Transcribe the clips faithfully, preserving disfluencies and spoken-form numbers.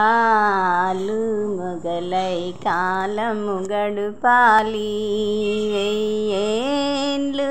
కాలు మొగలై కాలము గడుపాలి, వెయ్యేండ్లు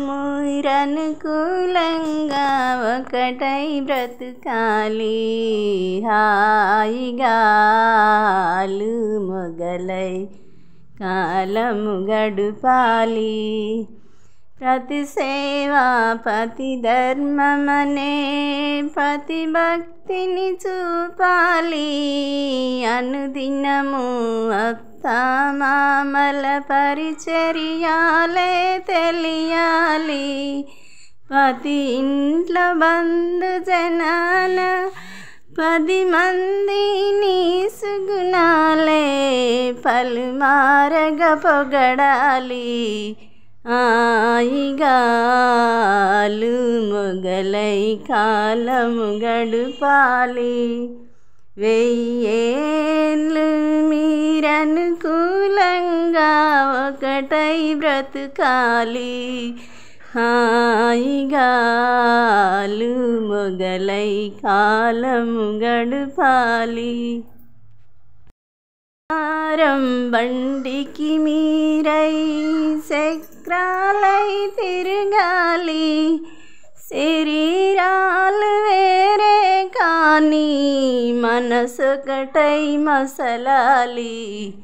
మురనుకూలంగా ఒకటై బ్రతుకాలి. హాయిగా ఆలు మొగలై కాలము గడుపాలి. ప్రతి సేవా పతి ధర్మమనే పతి భక్తిని చూపాలి. అనుదినము అత్తామామల పరిచర్యాలే తెలియాలి. పతి ఇంట్లో బంధు జనాన పది మందిని సుగుణాలే పలుమారగ పొగడాలి. హాయిగా ఆలు మొగలై కాలము గడుపాలి. వెయ్యేండ్లు మీరనుకూలంగా ఒకటై బ్రతుకాలి. హాయిగా ఆలు మొగలై కాలము గడుపాలి. బండికి మీరై చక్రాలై తిరగాలి. శరీరాలు వేరే కానీ మనసొకటై మసలాలి.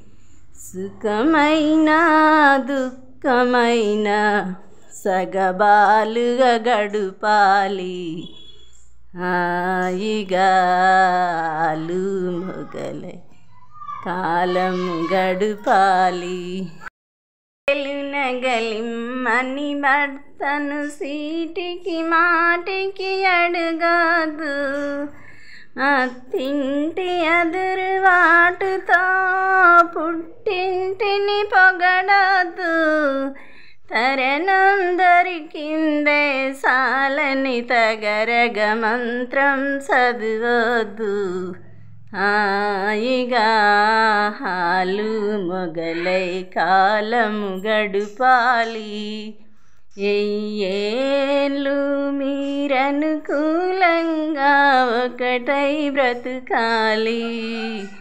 సుఖమైన దుఃఖమైన సగబాలుగా గడుపాలి. హాయిగా ఆలు మొగలై కాలము గడుపాలి. నగలిమ్మని భర్తను సీటికి మాటికి అడగదు. అత్తింటి అదురువాటుతో పుట్టింటిని పొగడదు. తరణం దొరికిందే సాలని తగరగ మంత్రం చదవద్దు. హాయిగా ఆలు మొగలై కాలము గడుపాలి. వెయ్యేండ్లు మీరనుకూలంగా ఒకటై బ్రతుకాలి.